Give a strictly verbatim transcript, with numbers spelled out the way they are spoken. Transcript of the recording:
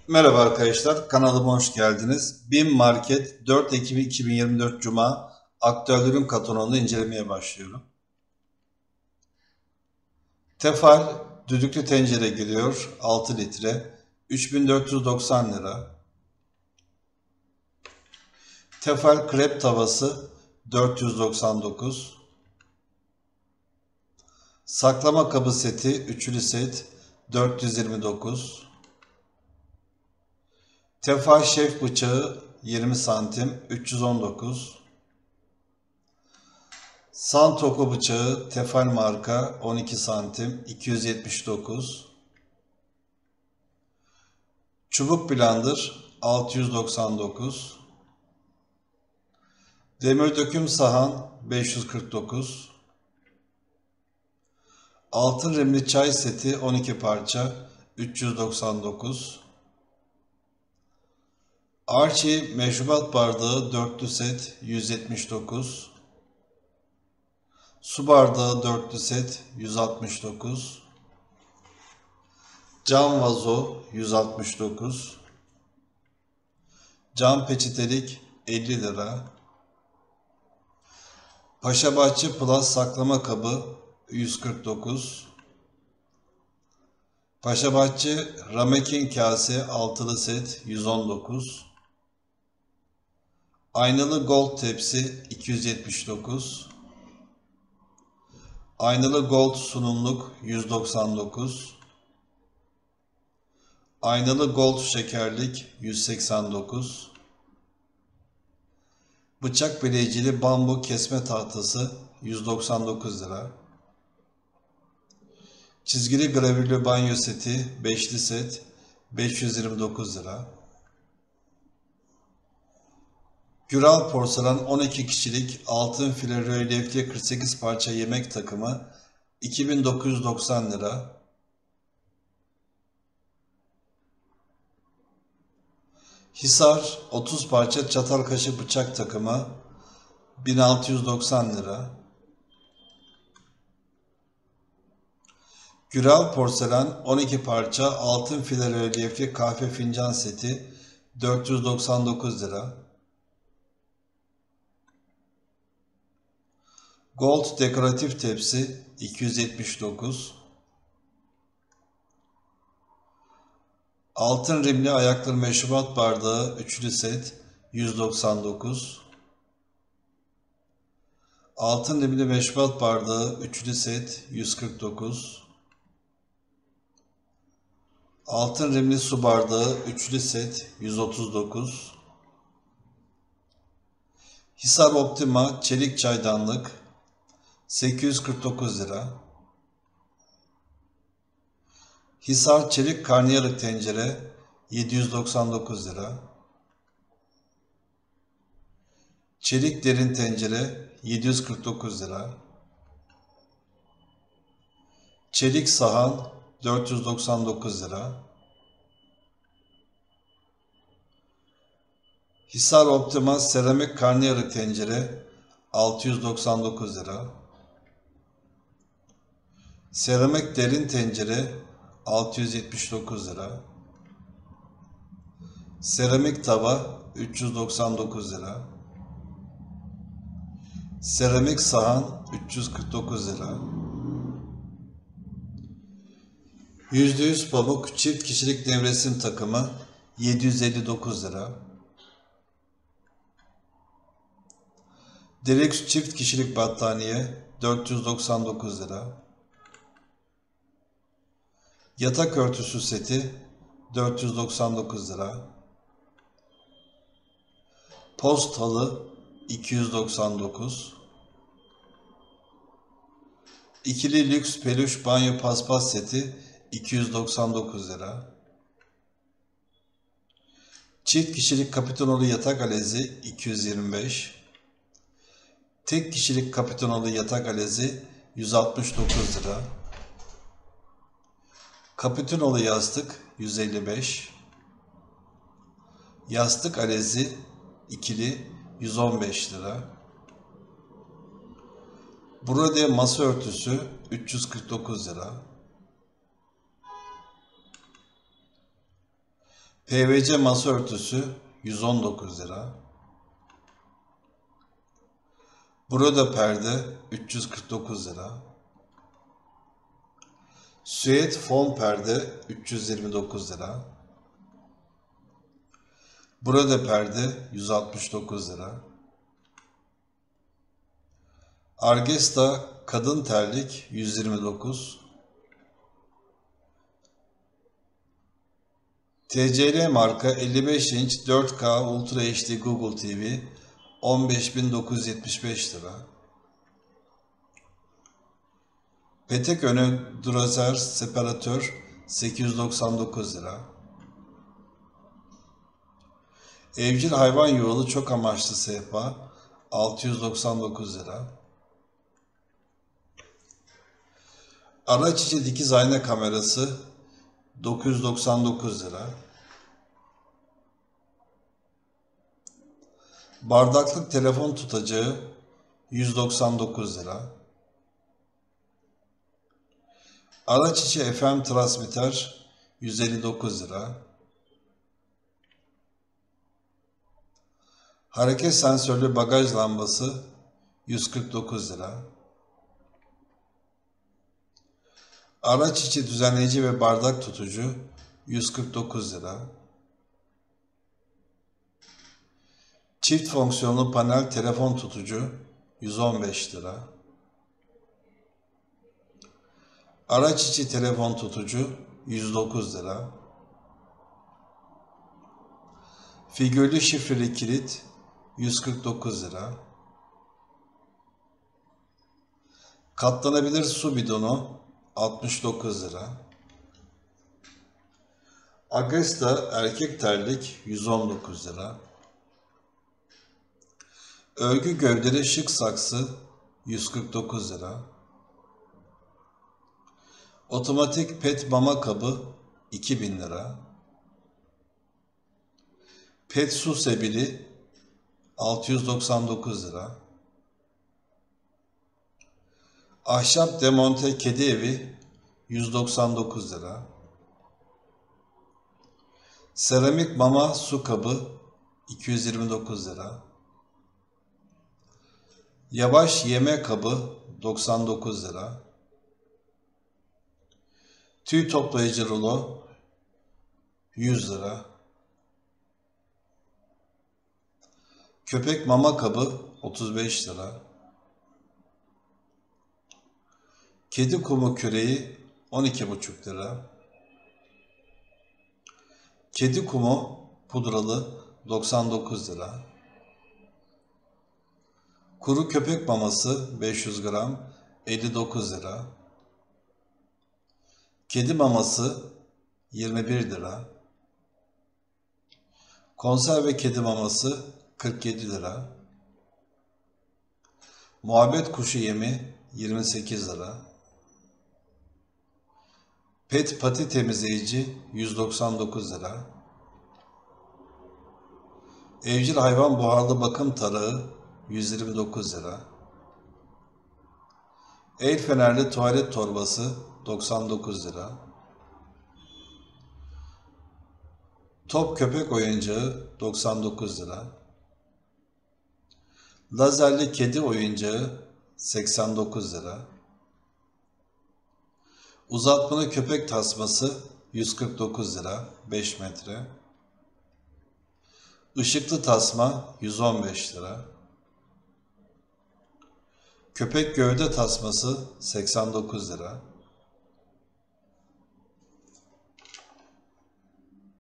Merhaba arkadaşlar, kanalıma hoş geldiniz. BİM Market dört Ekim iki bin yirmi dört Cuma aktüel ürün katalogunu incelemeye başlıyorum. Tefal düdüklü tencere geliyor, altı litre, üç bin dört yüz doksan lira. Tefal krep tavası dört yüz doksan dokuz. Saklama kabı seti üçlü set dört yüz yirmi dokuz. Tefal şef bıçağı yirmi santim üç yüz on dokuz. Santoku bıçağı Tefal marka on iki santim iki yüz yetmiş dokuz. Çubuk blender altı yüz doksan dokuz. Demir döküm sahan beş yüz kırk dokuz. Altın rimli çay seti on iki parça üç yüz doksan dokuz. Archie meşrubat bardağı dörtlü set yüz yetmiş dokuz. Su bardağı dörtlü set yüz altmış dokuz. Cam vazo yüz altmış dokuz. Cam peçetelik elli lira. Paşabahçe Plus saklama kabı yüz kırk dokuz. Paşabahçe ramekin kase altılı set yüz on dokuz. Aynalı gold tepsi iki yüz yetmiş dokuz. Aynalı gold sunumluk yüz doksan dokuz. Aynalı gold şekerlik yüz seksen dokuz. Bıçak bileyicili bambu kesme tahtası yüz doksan dokuz lira. Çizgili gravürlü banyo seti beşli set beş yüz yirmi dokuz lira. Güral porselen on iki kişilik altın file rölyefli kırk sekiz parça yemek takımı iki bin dokuz yüz doksan lira. Hisar otuz parça çatal kaşık bıçak takımı bin altı yüz doksan lira. Güral porselen on iki parça altın file rölyefli kahve fincan seti dört yüz doksan dokuz lira. Gold dekoratif tepsi iki yüz yetmiş dokuz. Altın rimli ayaklı meşrubat bardağı üçlü set yüz doksan dokuz. Altın rimli meşrubat bardağı üçlü set yüz kırk dokuz. Altın rimli su bardağı üçlü set yüz otuz dokuz. Hisar Optima çelik çaydanlık sekiz yüz kırk dokuz lira. Hisar çelik karnıyarık tencere yedi yüz doksan dokuz lira. Çelik derin tencere yedi yüz kırk dokuz lira. Çelik sahan dört yüz doksan dokuz lira. Hisar Optima seramik karnıyarık tencere altı yüz doksan dokuz lira. Seramik derin tencere altı yüz yetmiş dokuz lira. Seramik tava üç yüz doksan dokuz lira. Seramik sahan üç yüz kırk dokuz lira. yüzde yüz pamuk çift kişilik nevresim takımı yedi yüz elli dokuz lira. Deluxe çift kişilik battaniye dört yüz doksan dokuz lira. Yatak örtüsü seti dört yüz doksan dokuz lira. Post halı iki yüz doksan dokuz. İkili lüks peluş banyo paspas seti iki yüz doksan dokuz lira. Çift kişilik kapitonolu yatak alezi iki yüz yirmi beş. Tek kişilik kapitonolu yatak alezi yüz altmış dokuz lira. Kapitonolu yastık yüz elli beş. Yastık alezi ikili yüz on beş lira. Brode masa örtüsü üç yüz kırk dokuz lira. P V C masa örtüsü yüz on dokuz lira. Broda perde üç yüz kırk dokuz lira. Süet fon perde üç yüz yirmi dokuz lira. Broda perde yüz altmış dokuz lira. Argesta kadın terlik yüz yirmi dokuz. T C L marka elli beş inç dört K Ultra H D Google T V on beş bin dokuz yüz yetmiş beş lira. Petek önü Duracell separatör sekiz yüz doksan dokuz lira. Evcil hayvan yuvalı çok amaçlı sehpa altı yüz doksan dokuz lira. Araç içi dikiz ayna kamerası dokuz yüz doksan dokuz lira. Bardaklık telefon tutacağı yüz doksan dokuz lira. Araç içi F M transmitter yüz elli dokuz lira. Hareket sensörlü bagaj lambası yüz kırk dokuz lira. Araç içi düzenleyici ve bardak tutucu yüz kırk dokuz lira. Çift fonksiyonlu panel telefon tutucu yüz on beş lira. Araç içi telefon tutucu yüz dokuz lira. Figürlü şifreli kilit yüz kırk dokuz lira. Katlanabilir su bidonu altmış dokuz lira. Agesta erkek terlik yüz on dokuz lira. Örgü gövdeli şık saksı yüz kırk dokuz lira. Otomatik pet mama kabı iki bin lira. Pet su sebili altı yüz doksan dokuz lira. Ahşap demonte kedi evi yüz doksan dokuz lira. Seramik mama su kabı iki yüz yirmi dokuz lira. Yavaş yeme kabı doksan dokuz lira. Tüy toplayıcı rulo yüz lira. Köpek mama kabı otuz beş lira. Kedi kumu küreği on iki buçuk lira. Kedi kumu pudralı doksan dokuz lira. Kuru köpek maması beş yüz gram elli dokuz lira. Kedi maması yirmi bir lira. Konserve kedi maması kırk yedi lira. Muhabbet kuşu yemi yirmi sekiz lira. Pet pati temizleyici yüz doksan dokuz lira. Evcil hayvan buharlı bakım tarağı yüz yirmi dokuz lira. El fenerli tuvalet torbası doksan dokuz lira. Top köpek oyuncağı doksan dokuz lira. Lazerli kedi oyuncağı seksen dokuz lira. Uzatmalı köpek tasması yüz kırk dokuz lira beş metre. Işıklı tasma yüz on beş lira. Köpek gövde tasması seksen dokuz lira.